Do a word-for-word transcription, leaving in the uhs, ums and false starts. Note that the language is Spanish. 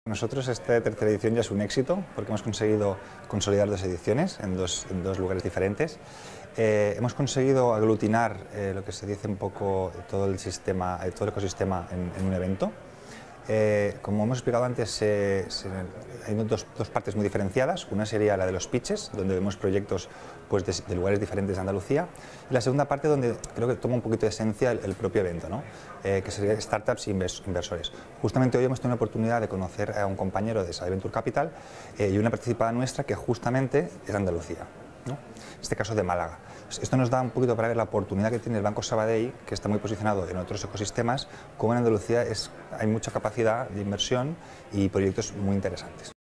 Nosotros esta tercera edición ya es un éxito porque hemos conseguido consolidar dos ediciones en dos, en dos lugares diferentes. Eh, hemos conseguido aglutinar eh, lo que se dice un poco todo el sistema, todo el ecosistema en, en un evento. Eh, como hemos explicado antes, se, se, hay dos, dos partes muy diferenciadas. Una sería la de los pitches, donde vemos proyectos pues, de, de lugares diferentes de Andalucía. Y la segunda parte, donde creo que toma un poquito de esencia el, el propio evento, ¿no? eh, que sería startups e inversores. Justamente hoy hemos tenido la oportunidad de conocer a un compañero de Side Venture Capital eh, y una participada nuestra que justamente es de Andalucía, ¿no? En este caso de Málaga. Esto nos da un poquito para ver la oportunidad que tiene el Banco Sabadell, que está muy posicionado en otros ecosistemas, como en Andalucía es, hay mucha capacidad de inversión y proyectos muy interesantes.